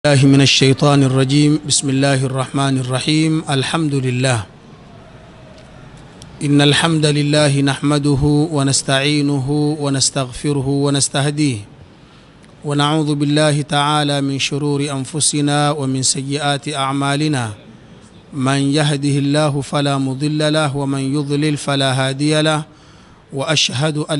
الله من الشيطان الرجيم. بسم الله الرحمن الرحيم. الحمد لله. إن الحمد لله نحمده ونستعينه ونستغفره ونستهديه ونعوذ بالله تعالى من شرور أنفسنا ومن سيئات أعمالنا. من يهده الله فلا مضل له ومن يضلل فلا هادي له، وأشهد أن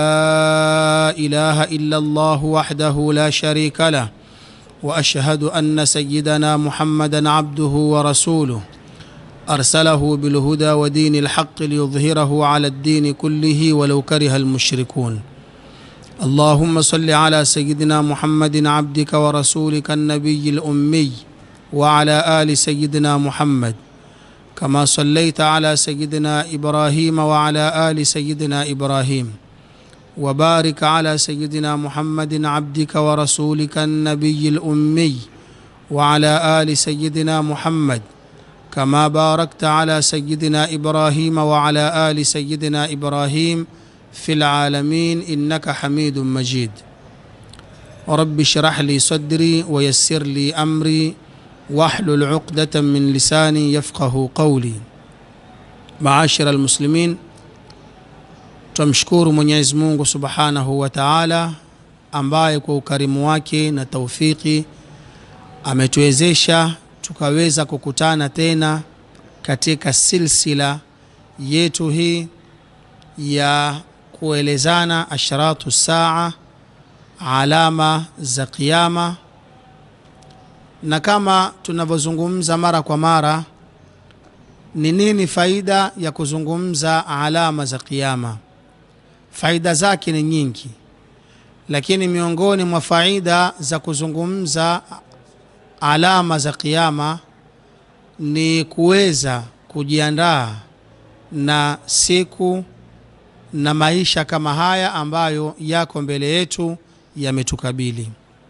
لا إله إلا الله وحده لا شريك له، وأشهد أن سيدنا محمدًا عبده ورسوله أرسله بالهدى ودين الحق ليظهره على الدين كله ولو كره المشركون. اللهم صل على سيدنا محمد عبدك ورسولك النبي الأمي وعلى آل سيدنا محمد، كما صليت على سيدنا إبراهيم وعلى آل سيدنا إبراهيم، وبارك على سيدنا محمد عبدك ورسولك النبي الأمي وعلى آل سيدنا محمد، كما باركت على سيدنا إبراهيم وعلى آل سيدنا إبراهيم في العالمين إنك حميد مجيد. رب اشرح لي صدري ويسر لي أمري واحلل عقدة من لساني يفقه قولي. معاشر المسلمين، tumshukuru Mwenyezi Mungu Subhanahu wa Ta'ala ambaye kwa ukarimu wake na taufiki ametuwezesha tukaweza kukutana tena katika silsila yetu hii ya kuelezana asharatu saa, alama za kiyama. Na kama tunavyozungumza mara kwa mara, ni nini faida ya kuzungumza alama za kiyama? Faida zake ni nyingi, lakini miongoni mwa faida za kuzungumza alama za kiyama ni kuweza kujiandaa na siku na maisha kama haya ambayo yako mbele yetu yametukabili.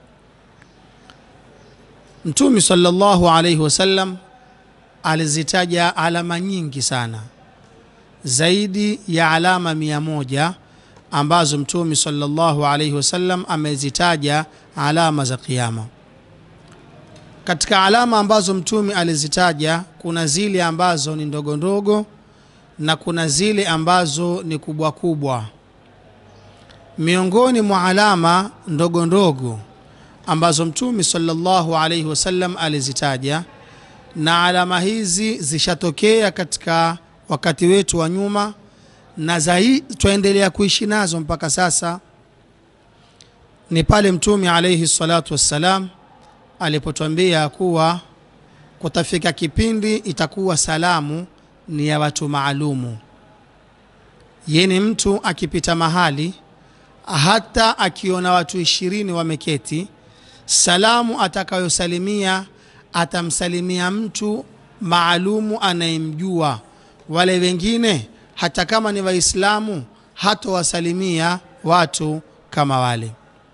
Mtume sallallahu alayhi wasallam alizitaja alama nyingi sana, zaidi ya alama 100 ambazo Mtume sallallahu alayhi wasallam amezitaja alama za kiyama. Katika alama ambazo Mtume alizitaja, kuna zile ambazo ni ndogo ndogo na kuna zile ambazo ni kubwa kubwa. Miongoni mwa alama ndogo ndogo ambazo Mtume sallallahu alayhi wasallam alizitaja, na alama hizi zishatokea katika wakati wetu wa nyuma na tuendelea kuishi nazo mpaka sasa, ni pale Mtume alayhi salatu wassalam alipotuambia kuwa kutafika kipindi itakuwa salamu ni ya watu maalumu. Yeni mtu akipita mahali, hata akiona watu 20 wameketi, salamu atakayosalimia atamsalimia mtu maalumu anayemjua. Wale wengine hata kama ni Waislamu hatowasalimia watu kama wale.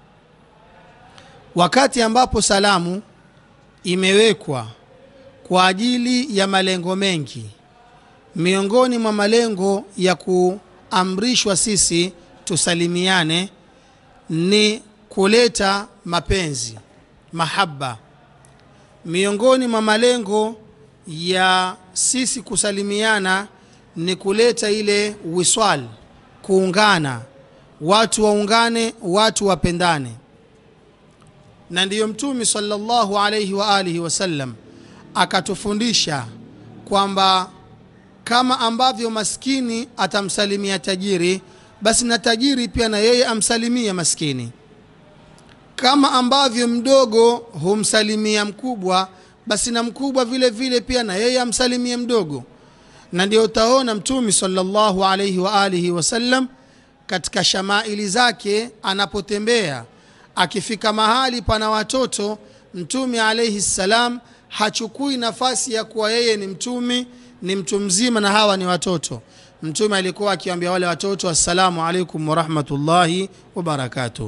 Wakati ambapo salamu imewekwa kwa ajili ya malengo mengi, miongoni mwa malengo ya kuamrishwa sisi tusalimiane ni kuleta mapenzi, mahaba. Miongoni mwa malengo ya sisi kusalimiana ni kuleta ile wiswal, kuungana, watu waungane, watu wapendane. Na ndiyo Mtume sallallahu alayhi wa alihi wasallam akatufundisha kwamba kama ambavyo maskini atamsalimia tajiri, basi na tajiri pia na yeye amsalimia maskini. Kama ambavyo mdogo humsalimia mkubwa, basi na mkubwa vile vile pia na yeye amsalimia mdogo. Na ndio utaona Mtume sallallahu alayhi wa alihi wasallam katika shamaili zake anapotembea, akifika mahali pana watoto, Mtume alayhi salam hachukui nafasi ya kuwa yeye ni mtume, ni mtu mzima na hawa ni watoto. Mtume alikuwa akiwaambia wale watoto, assalamu alaykum wa rahmatullahi wa barakatuh.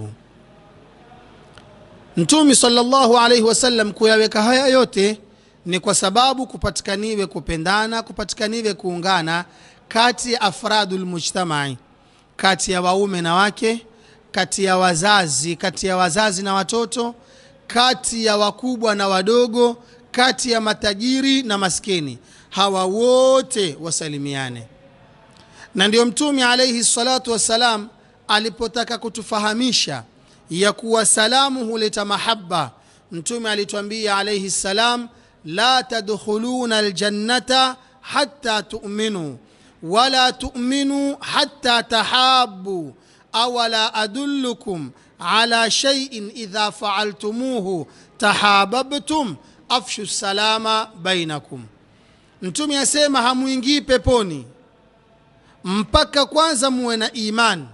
Mtume sallallahu alayhi wasallam kuyaweka haya yote ni kwa sababu kupatikaniwe kupendana, kupatikaniwe kuungana kati ya afradul mujtamai, kati ya waume na wake, kati ya wazazi na watoto, kati ya wakubwa na wadogo, kati ya matajiri na maskini, hawa wote wasalimiane. Na ndio Mtume alayhi salatu wassalam alipotaka kutufahamisha ya kuwa salamu huleta mahaba, Mtume alituambia alayhi salam, la tadkhuluna aljannata hatta tu'minu wala tu'minu hatta tahabbu awala adullukum ala shay'in idha fa'altumuhu tahabbtum afshu salama bainakum. Mtume asema hamuingii peponi mpaka kwanza muwe na iman,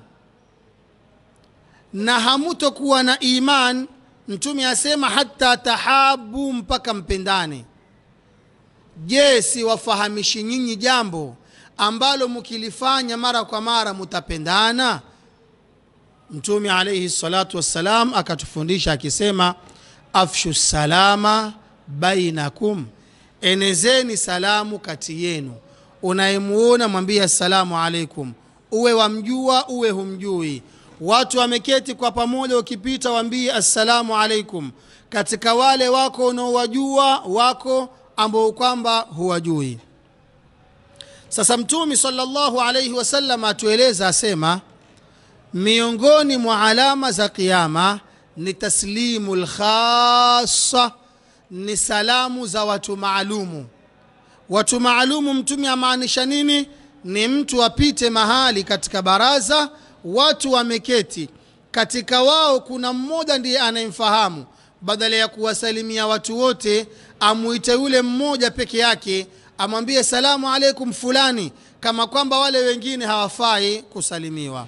na hamutokuwa na iman, Mtume asema hatta tahabu, mpaka mpendane. Je, si wafahamishi nyinyi jambo ambalo mkilifanya mara kwa mara mutapendana? Mtume alayhi salatu wassalam akatufundisha akisema, afshu salama bainakum, enezeni salamu kati yenu. Unayemuona mwambie assalamu alaikum, uwe wamjua uwe humjui. Watu wameketi kwa pamoja, ukipita waambie assalamu alaikum, katika wale wako unaowajua, wako ambao kwamba huwajui. Sasa Mtume sallallahu alayhi wasallam atueleza asema, miongoni mwa alama za kiyama ni taslimul khassa, ni salamu za watu maalumu. Watu maalumu Mtume amaanisha nini? Ni mtu apite mahali katika baraza, watu wameketi, katika wao kuna mmoja ndiye anayemfahamu, badala ya kuwasalimia watu wote amuite yule mmoja peke yake, amwambie salamu alaikum fulani, kama kwamba wale wengine hawafai kusalimiwa.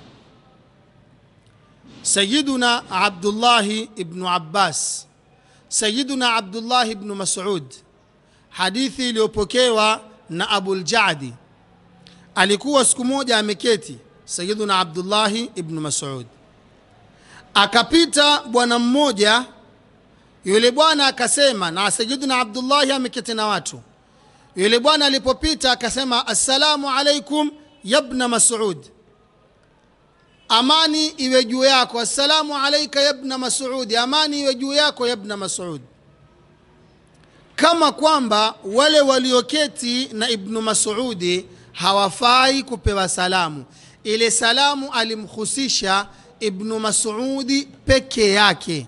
Sayyiduna Abdullah ibn Abbas, Sayyiduna Abdullah ibn Mas'ud, hadithi iliyopokewa na Abul Ja'di, alikuwa siku moja ameketi Sayyiduna Abdullah ibn Mas'ud, akapita bwana mmoja. Yule bwana akasema, na Sayyiduna Abdullah ameketi na watu, yule bwana alipopita akasema, assalamu alaikum ya ibn Mas'ud, amani iwe juu yako. Assalamu alayka ya ibn Mas'ud, amani iwe juu yako ya ibn Mas'ud. Kama kwamba wale walioketi na ibn Mas'ud hawafai kupewa salamu. Ile salamu alimkhusisha ibn Mas'ud peke yake.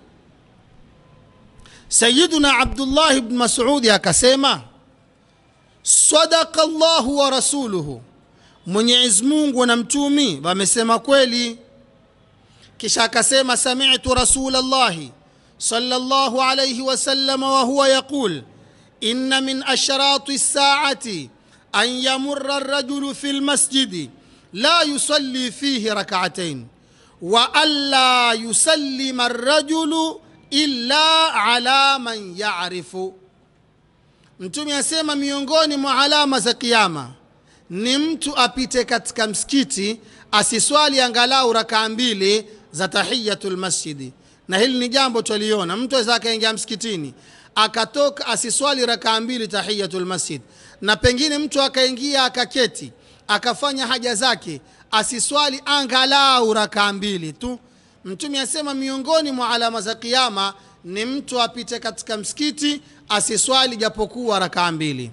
Sayyiduna Abdullah ibn Mas'ud akasema, sadaqa Allahu wa rasuluhu, Mwenyezi Mungu na mtumi wamesema kweli. Kisha akasema, sami'tu Rasulullah sallallahu alayhi wasallam wa huwa yaqul, inna min ashrati as-sa'ati an yamurra ar-rajulu fil masjidi la yusalli fihi rak'atayn wa alla yusallima ar-rajulu illa ala man ya'rifu. Mtume asema miongoni mwa alama za kiyama ni mtu apite katika msikiti asiswali angalau rakaa mbili za tahiyatul masjidi. Na hili ni jambo tuliona, mtu aweza kaingia msikitini akatoka asiswali rakaa mbili tahiyatul masjid, na pengine mtu akaingia akaketi akafanya haja zake asiswali angalau rakaa mbili tu. Mtume asema miongoni mwa alama za kiyama ni mtu apite katika msikiti asiswali japokuwa rakaa mbili.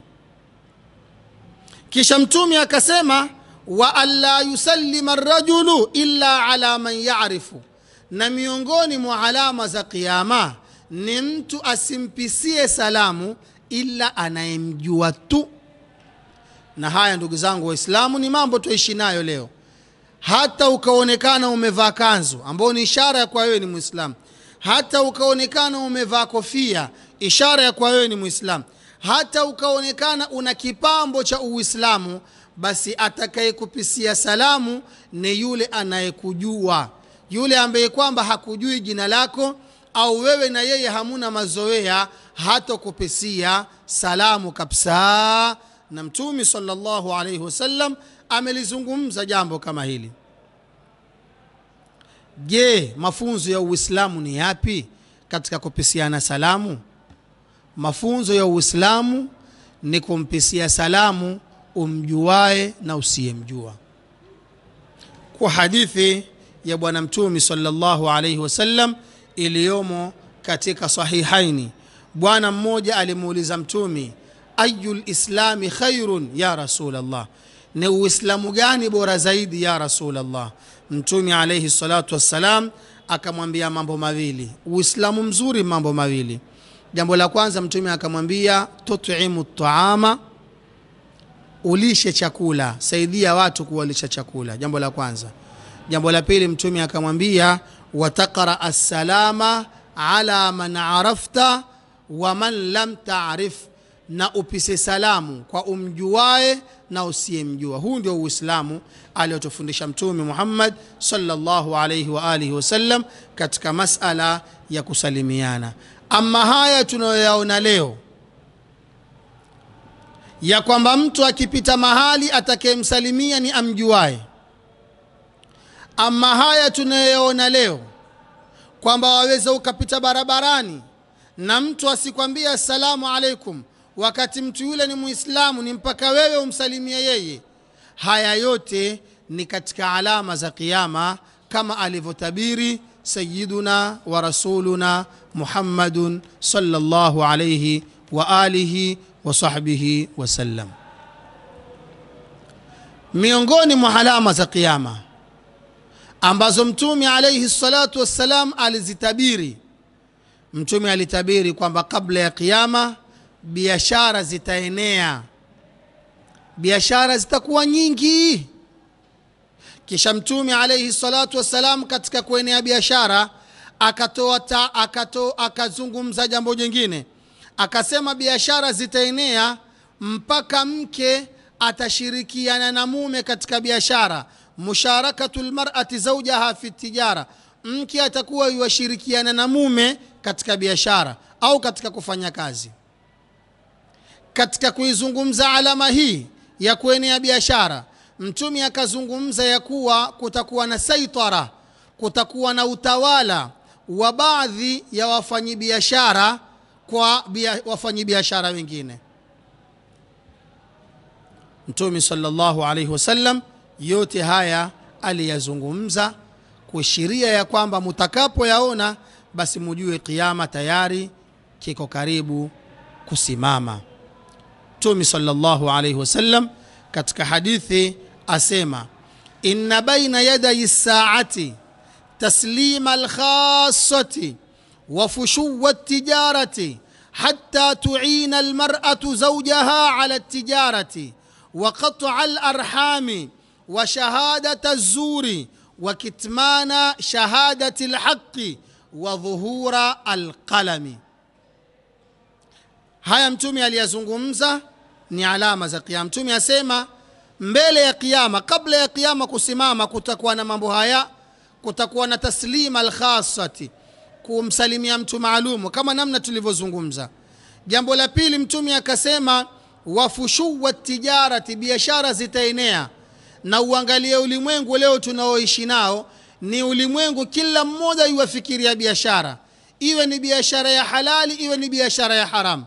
Kisha Mtume akasema, wa alla yusallima ar-rajulu illa ala man ya'rifu, na miongoni mwa alama za kiyama ni mtu asimpisie salamu ila anayemjua tu. Na haya ndugu zangu Waislamu ni mambo tuishi nayo leo. Hata ukaonekana umevaa kanzu ambao ni ishara ya kwa wewe ni Muislamu, hata ukaonekana umevaa kofia ishara ya kwa wewe ni Muislamu, hata ukaonekana una kipambo cha Uislamu, basi atakayekupisia salamu ni yule anayekujua. Yule ambaye kwamba hakujui jina lako au wewe na yeye hamuna mazoea, hata kupisia salamu kabisa. Na Mtume sallallahu alayhi wasallam amelizungumza jambo kama hili. Je, mafunzo ya Uislamu ni yapi katika kupisiana salamu? Mafunzo ya Uislamu ni kumpisia salamu umjuae na usiyemjua. Kwa hadithi ya bwana Mtume sallallahu alayhi wasallam iliyomo katika sahihaini, bwana mmoja alimuuliza Mtume, ayul islami khairun ya Rasulullah, ni uislamu gani bora zaidi ya Rasulullah? Mtume alayhi salatu wassalam akamwambia mambo mawili. Uislamu mzuri mambo mawili. Jambo la kwanza Mtume akamwambia tut'imu at'ama, ulishe chakula, saidia watu kuwalisha chakula, jambo la kwanza. Jambo la pili Mtume akamwambia wataqra as-salama ala man arafta wa man lam ta'rif, na upise salamu kwa umjuae na usiyemjua. Huu ndio Uislamu aliotufundisha Mtume Muhammad sallallahu alayhi wa alihi wasallam katika masala ya kusalimiana. Ama haya tunayoyaona leo ya kwamba mtu akipita mahali atakayemsalimia ni amjuae, ama haya tunayoyaona leo kwamba waweza ukapita barabarani na mtu asikwambia assalamu alaikum wakati mtu yule ni Muislamu, ni mpaka wewe umsalimie yeye. Haya yote ni katika alama za kiyama, kama alivyotabiri sayyiduna wa rasuluna Muhammadun sallallahu alayhi wa alihi wa sahbihi wasallam. Miongoni mwa alama za kiyama ambazo Mtume alayhi salatu wassalam alizitabiri, Mtume alitabiri kwamba kabla ya kiyama biashara zitaenea, biashara zitakuwa nyingi. Kisha Mtume alayhi salatu wassalam katika kuenea biashara akazungumza jambo jingine, akasema biashara zitaenea mpaka mke atashirikiana na mume katika biashara. Musharakatul mar'ati zawjaha fi tijara, mke atakuwa yushirikiana na mume katika biashara au katika kufanya kazi. Katika kuizungumza alama hii ya kuenea biashara, Mtume akazungumza ya kuwa kutakuwa na saitara, kutakuwa na utawala wa baadhi ya wafanyibiashara kwa wafanyibiashara wengine. Mtume sallallahu alayhi wasallam yote haya aliyazungumza kuashiria ya kwamba mutakapo yaona basi mujue kiyama tayari kiko karibu kusimama. Mtume sallallahu alayhi wasallam katika hadithi asema, inna baina yaday as-sa'ati taslima al-khassati wa fushuwa at-tijarati hatta tu'ina al-mar'atu zawjaha 'ala at-tijarati wa qat'a al-arhami wa shahadata az-zuri wa kitmana shahadati al-haqqi wa dhuhura al-qalami. Haya Mtume aliyazungumza ni alama za kiyama. Mtume asema mbele ya kiyama, kabla ya kiyama kusimama, kutakuwa na mambo haya. Kutakuwa na taslima al-khassati, kumsalimia mtu maalumu kama namna tulivyozungumza. Jambo la pili Mtume akasema wafushuwa at-tijarati, biashara zitaenea. Na uangalie ulimwengu leo tunaoishi nao, ni ulimwengu kila mmoja yuwafikiria biashara, iwe ni biashara ya halali iwe ni biashara ya haramu.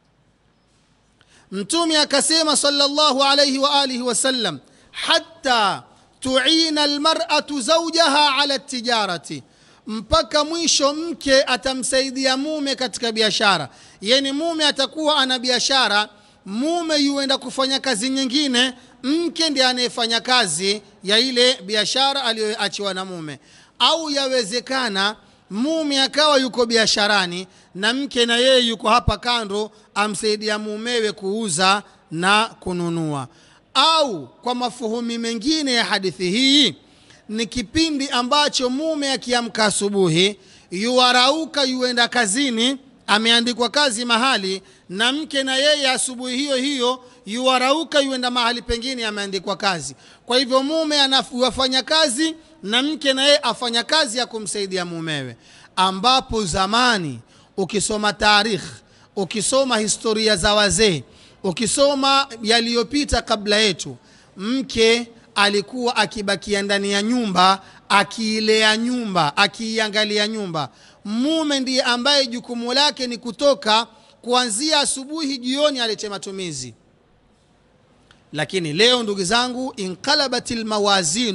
Mtume akasema sallallahu alayhi wa alihi wasallam, hatta tu'ina almar'atu zawjaha 'ala at-tijarati, mpaka mwisho mke atamsaidia mume katika biashara. Yani mume atakuwa ana biashara, mume yuenda kufanya kazi nyingine, mke ndiye anayefanya kazi ya ile biashara aliyoachiwa na mume. Au yawezekana mume akawa yuko biasharani na mke na yeye yuko hapa kando amsaidia mumewe kuuza na kununua. Au kwa mafuhumi mengine ya hadithi hii, ni kipindi ambacho mume akiamka asubuhi yuarauka yuenda kazini, ameandikwa kazi mahali, na mke na yeye asubuhi hiyo hiyo yuarauka yuenda mahali pengine ameandikwa kazi. Kwa hivyo mume anafanya kazi na mke na yeye afanya kazi ya kumsaidia mumewe. Ambapo zamani ukisoma tarikh, ukisoma historia za wazee, ukisoma yaliyopita kabla yetu, mke alikuwa akibakia ndani ya nyumba, akiilea nyumba, akiiangalia nyumba. Mume ndiye ambaye jukumu lake ni kutoka kuanzia asubuhi jioni alete matumizi. Lakini leo ndugu zangu, inqalabatil mawazinu,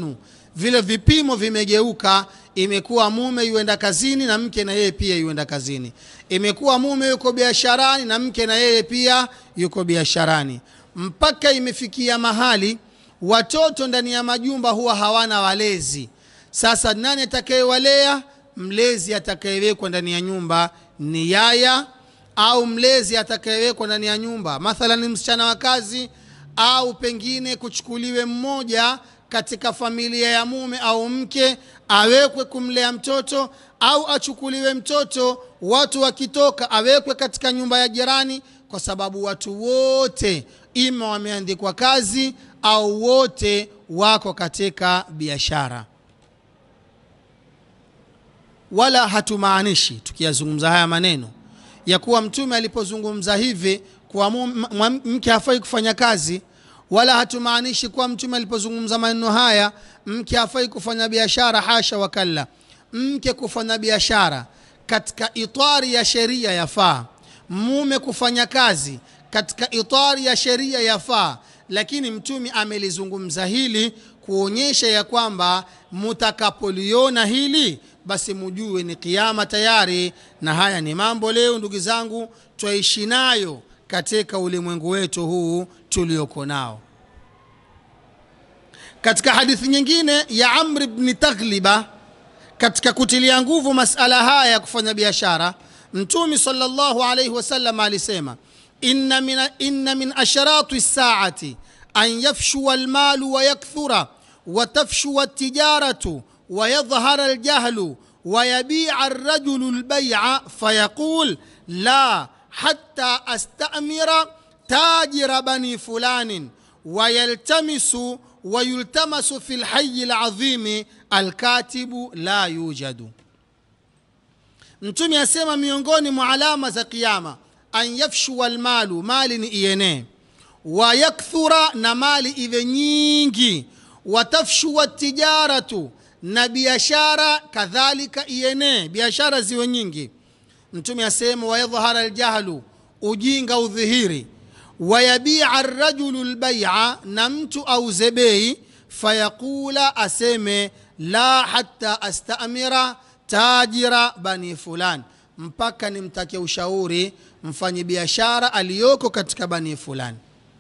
vile vipimo vimegeuka. Imekuwa mume yuenda kazini na mke na yeye pia yuenda kazini. Imekuwa mume yuko biasharani na mke na yeye pia yuko biasharani. Mpaka imefikia mahali watoto ndani ya majumba huwa hawana walezi. Sasa nani atakayewalea? Mlezi atakayewekwa ndani ya nyumba ni yaya, au mlezi atakayewekwa ndani ya nyumba mathalan msichana wa kazi, au pengine kuchukuliwe mmoja katika familia ya mume au mke awekwe kumlea mtoto, au achukuliwe mtoto watu wakitoka awekwe katika nyumba ya jirani, kwa sababu watu wote ima wameandikwa kazi au wote wako katika biashara. Wala hatumaanishi tukiyazungumza haya maneno ya kuwa Mtume alipozungumza hivi kwa mke hafai kufanya kazi, wala hatumaanishi kwa Mtume alipozungumza maneno haya mke hafai kufanya biashara. Hasha wakalla, mke kufanya biashara katika itari ya sheria yafaa, mume kufanya kazi katika itari ya sheria yafaa. Lakini Mtume amelizungumza hili kuonyesha ya kwamba mutakapoliona hili basi mujue ni kiyama tayari. Na haya ni mambo leo ndugu zangu twaishi nayo katika ulimwengu wetu huu tulioko nao. Katika hadithi nyingine ya Amr ibn Taghliba, katika kutilia nguvu masala haya ya kufanya biashara, Mtume sallallahu alayhi wasallam alisema inna min asharati as-saati an yafshuwa al-malu wa yakthura wa tafshuwa at-tijaratu wa yadhhara al-jahlu wa yabi'a ar-rajulu al-bay'a fayaqul la hatta astamira tajira bani fulanin wa yaltamisu wa yultamasu fil hayy al-azim al-katibu la yujadu. Mtume asema miongoni mwa alama za kiyama an yafshuwa al-malu, mali ni iene, wa yakthura, na mali iwe nyingi, wa tafshuwa tijaratu, na biashara kadhalika iene, biashara ziwe nyingi. Mtume asema wa yadhhara al-jahlu, ujinga udhihiri, wa yabi'a ar-rajulu al-bay'a, na mtu auze bei, fayaqula, aseme la hatta astamira tajira bani fulan, mpaka nimtake ushauri mfanyi biashara aliyoko katika bani fulani.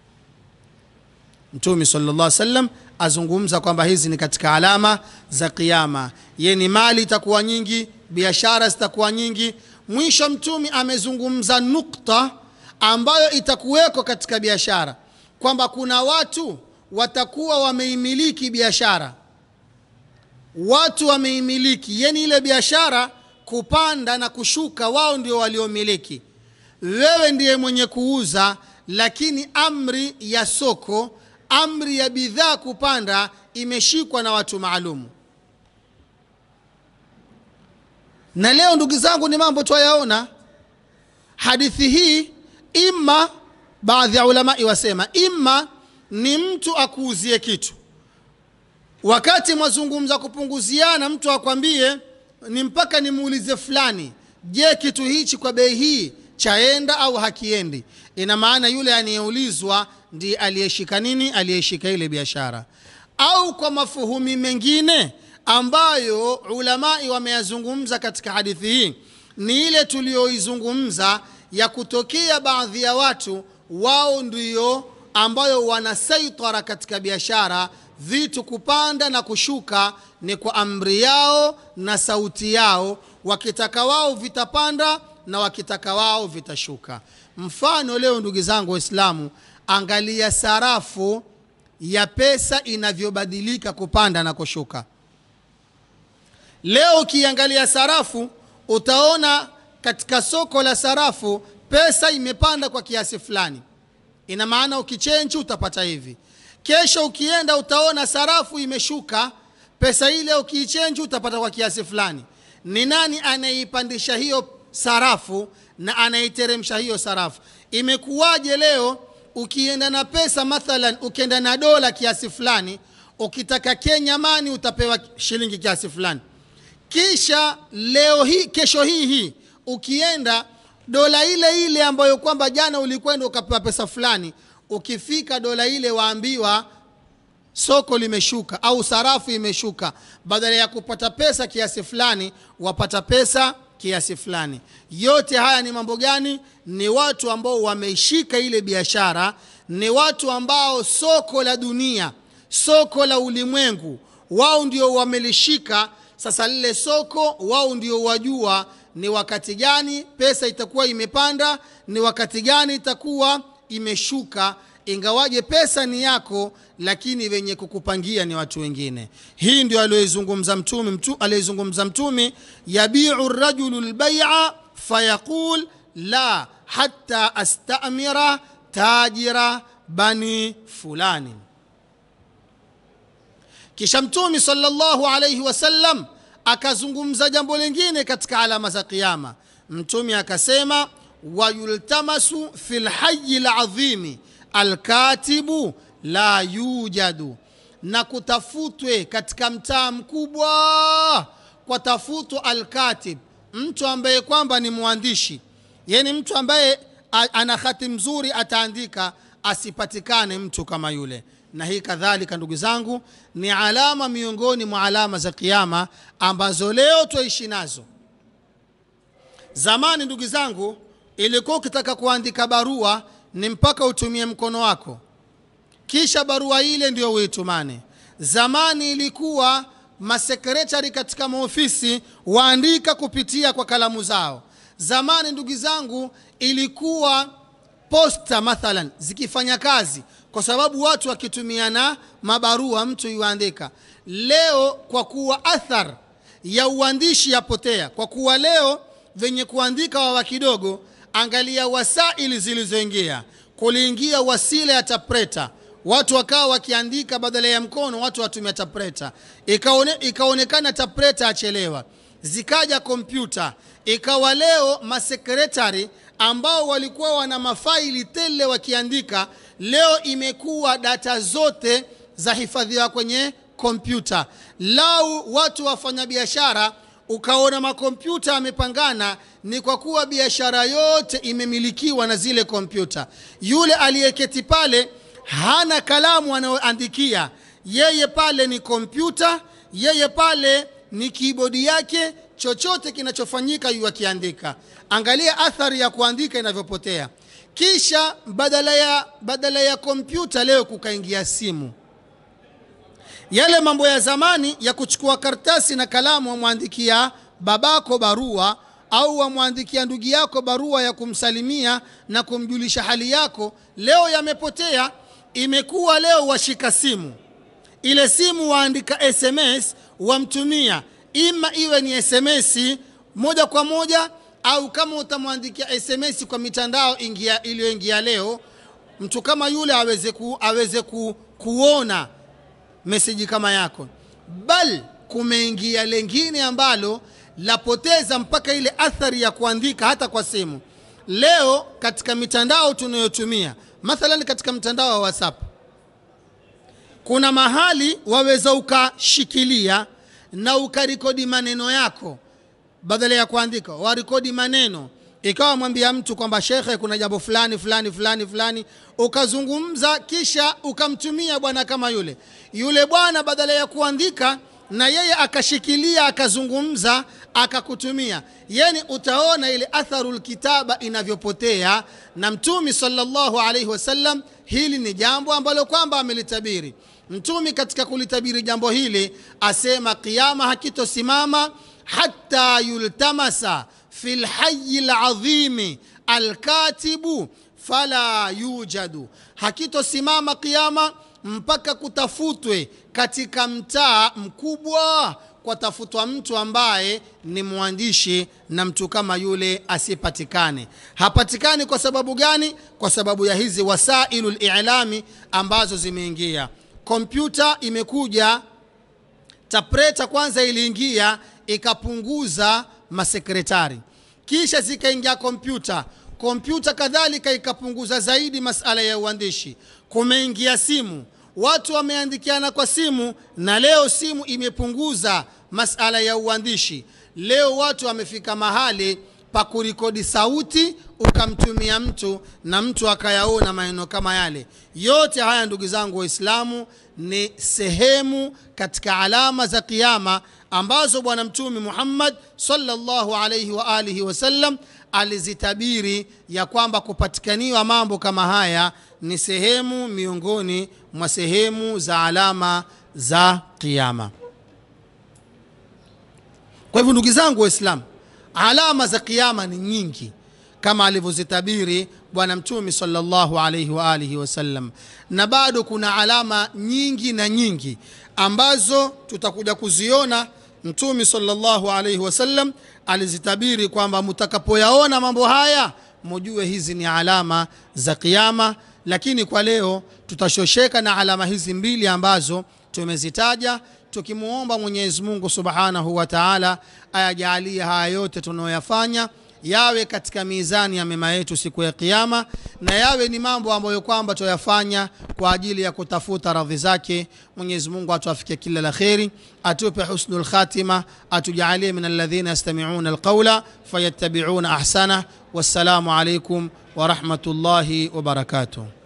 Mtume sallallahu alaihi wasallam azungumza kwamba hizi ni katika alama za kiyama, yani mali itakuwa nyingi, biashara zitakuwa nyingi. Mwisho Mtume amezungumza nukta ambayo itakuweko katika biashara, kwamba kuna watu watakuwa wameimiliki biashara, watu wameimiliki, yani ile biashara kupanda na kushuka wao ndio waliomiliki. Wewe ndiye mwenye kuuza, lakini amri ya soko, amri ya bidhaa kupanda imeshikwa na watu maalumu. Na leo ndugu zangu ni mambo twayaona. Hadithi hii imma baadhi ya ulama wasema imma ni mtu akuuzie kitu, wakati mwazungumza kupunguziana mtu akwambie ni mpaka nimuulize fulani, je kitu hichi kwa bei hii chaenda au hakiendi? Ina maana yule anayeulizwa ndiye aliyeshika nini, aliyeshika ile biashara. Au kwa mafuhumi mengine ambayo ulamai wameyazungumza katika hadithi hii, ni ile tulioizungumza ya kutokea baadhi ya watu wao ndio ambayo wanasaitara katika biashara, vitu kupanda na kushuka ni kwa amri yao na sauti yao, wakitaka wao vitapanda na wakitaka wao vitashuka. Mfano leo ndugu zangu Waislamu, angalia sarafu ya pesa inavyobadilika kupanda na kushuka. Leo ukiangalia sarafu utaona katika soko la sarafu pesa imepanda kwa kiasi fulani, ina maana ukichange utapata hivi. Kesho ukienda utaona sarafu imeshuka, pesa ile ukichange utapata kwa kiasi fulani. Ni nani anaipandisha hiyo sarafu na anaiteremsha hiyo sarafu? Imekuwaje leo ukienda na pesa mathalan, ukienda na dola kiasi fulani, ukitaka Kenya mani utapewa shilingi kiasi fulani. Kisha leo hii, kesho hii ukienda dola ile ile ambayo kwamba jana ulikwenda ukapewa pesa fulani, ukifika dola ile waambiwa soko limeshuka au sarafu imeshuka, badala ya kupata pesa kiasi fulani wapata pesa kiasi fulani. Yote haya ni mambo gani? Ni watu ambao wameishika ile biashara, ni watu ambao soko la dunia, soko la ulimwengu wao ndio wamelishika. Sasa lile soko wao ndio wajua ni wakati gani pesa itakuwa imepanda, ni wakati gani itakuwa imeshuka. Ingawaje pesa ni yako, lakini wenye kukupangia ni watu wengine. Hii ndio aliyozungumza Mtume, yabi'u ar-rajulu al-bay'a fayaqul la hatta astamira tajira bani fulani. Kisha Mtume sallallahu alayhi wasallam akazungumza jambo lingine katika alama za kiyama. Mtume akasema, wayultamasu fil hayy al-azimi alkatibu la yujadu, na kutafutwe katika mtaa mkubwa kwa tafutu alkatib, mtu ambaye kwamba ni mwandishi, yani mtu ambaye ana hati mzuri ataandika, asipatikane mtu kama yule. Na hii kadhalika ndugu zangu ni alama miongoni mwa alama za kiyama ambazo leo tuishi nazo. Zamani ndugu zangu ilikuwa ukitaka kuandika barua ni mpaka utumie mkono wako, kisha barua ile ndio uitumane. Zamani ilikuwa masekretari katika maofisi waandika kupitia kwa kalamu zao. Zamani ndugu zangu ilikuwa posta mathalan zikifanya kazi, kwa sababu watu wakitumiana mabarua mtu yuandika. Leo kwa kuwa athar ya uandishi yapotea, kwa kuwa leo venye kuandika wa kidogo, angalia wasaili zilizoingia. Kuliingia wasila ya tapreta, watu wakawa wakiandika badala ya mkono, watu watumia tapreta. Ikaonekana tapreta achelewa, zikaja kompyuta. Ikawa leo masekretari ambao walikuwa wana mafaili tele wakiandika, leo imekuwa data zote za hifadhiwa kwenye kompyuta. Lau watu wafanya biashara ukaona makompyuta yamepangana, ni kwa kuwa biashara yote imemilikiwa na zile kompyuta. Yule aliyeketi pale hana kalamu anaoandikia, yeye pale ni kompyuta, yeye pale ni keyboard yake, chochote kinachofanyika yu akiandika. Angalia athari ya kuandika inavyopotea. Kisha badala ya kompyuta leo kukaingia simu. Yale mambo ya zamani ya kuchukua kartasi na kalamu wamwandikia babako barua au wamwandikia ndugu yako barua ya kumsalimia na kumjulisha hali yako, leo yamepotea. Imekuwa leo washika simu, ile simu waandika SMS wamtumia, ima iwe ni SMS moja kwa moja, au kama utamwandikia SMS kwa mitandao iliyoingia leo, mtu kama yule aweze kuona meseji kama yako. Bal kumeingia lengine ambalo lapoteza mpaka ile athari ya kuandika hata kwa simu. Leo katika mitandao tunayotumia, mathalan katika mtandao wa WhatsApp, kuna mahali waweza ukashikilia na ukarekodi maneno yako, badala ya kuandika warekodi maneno. Ikawa mwambia mtu kwamba shekhe kuna jambo fulani fulani fulani fulani, ukazungumza kisha ukamtumia bwana kama yule bwana, badala ya kuandika na yeye akashikilia akazungumza akakutumia. Yani utaona ile atharul kitaba inavyopotea. Na Mtume sallallahu alaihi wasallam hili ni jambo ambalo kwamba amelitabiri. Mtume katika kulitabiri jambo hili asema kiyama hakitosimama hatta yultamasa fil hayy alazimi alkatibu fala yujadu. Hakitosimama kiyama mpaka kutafutwe katika mtaa mkubwa kwa tafutwa mtu ambaye ni mwandishi, na mtu kama yule asipatikane. Hapatikani kwa sababu gani? Kwa sababu ya hizi wasailul i'lami ambazo zimeingia. Kompyuta imekuja, tapreta kwanza iliingia ikapunguza masekretari, kisha zikaingia kompyuta kadhalika ikapunguza zaidi masala ya uandishi. Kumeingia simu, watu wameandikiana kwa simu, na leo simu imepunguza masala ya uandishi. Leo watu wamefika mahali pa kurekodi sauti ukamtumia mtu na mtu akayaona maneno kama yale. Yote haya ndugu zangu waislamu ni sehemu katika alama za kiyama ambazo bwana mtume Muhammad sallallahu alayhi wa alihi wasallam alizitabiri ya kwamba kupatikaniwa mambo kama haya ni sehemu miongoni mwa sehemu za alama za kiyama. Kwa hivyo ndugu zangu waislamu, alama za kiyama ni nyingi kama alivyozitabiri bwana mtume sallallahu alayhi wa alihi wasallam, na bado kuna alama nyingi na nyingi ambazo tutakuja kuziona. Mtume sallallahu alayhi wasallam alizitabiri kwamba mtakapoyaona mambo haya mjue hizi ni alama za kiyama. Lakini kwa leo tutashosheka na alama hizi mbili ambazo tumezitaja, tukimuomba Mwenyezi Mungu Subhanahu wa Ta'ala ayajalie haya yote tunayoyafanya yawe katika mizani ya mema yetu siku ya kiyama, na yawe ni mambo ambayo kwamba tuyafanya kwa ajili ya kutafuta radhi zake. Mwenyezi Mungu atuafikie kila la kheri, atupe husnul khatima, atujalie min alladhina yastami'una alqawla fayattabi'una ahsana. Wassalamu alaykum wa rahmatullahi wa barakatuh.